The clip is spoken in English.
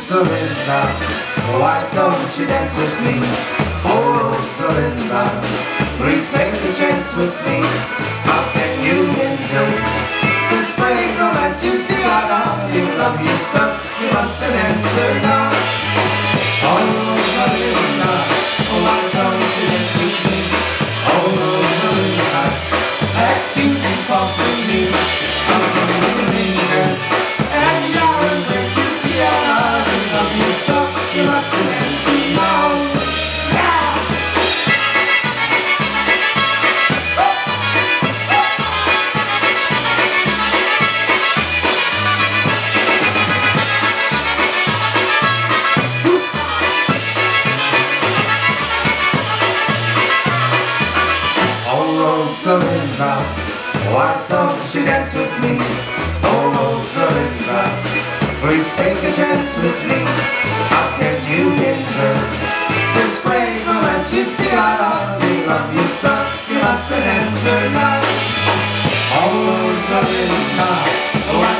Rosalinda, why don't you dance with me? Oh, Rosalinda, please take a chance with me. How can you hinder this brave romance? You see I love you so, you mustn't answer now. Oh, Rosalinda, why don't you dance with me? Oh, Rosalinda, excuse me for me. How can you hinder? And you're a break, you see I love you so, you mustn't answer now. Yeah! Rosalinda, why don't you dance with me? Oh, Rosalinda, please take a chance with me. How can you hinder this brave romance? You see I love you so, you mustn't answer now. Oh, Rosalinda, why